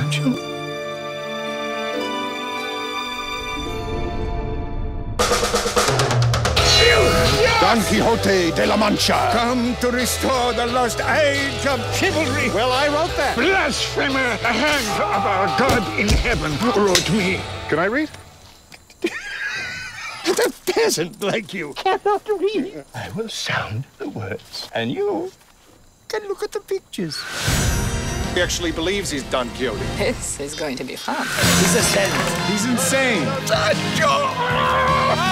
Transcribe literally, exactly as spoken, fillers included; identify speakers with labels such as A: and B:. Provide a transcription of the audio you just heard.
A: don't you?
B: Don Quixote de la Mancha.
A: Come to restore the lost age of chivalry.
B: Well, I wrote that.
A: Blasphemer! The hand of our God in heaven wrote me.
B: Can I read?
A: The peasant like you cannot read.
C: I will sound the words, and you can look at the pictures.
B: He actually believes he's Don Quixote.
D: This is going to be fun.
C: He's a saint.
B: He's insane.
C: Sancho!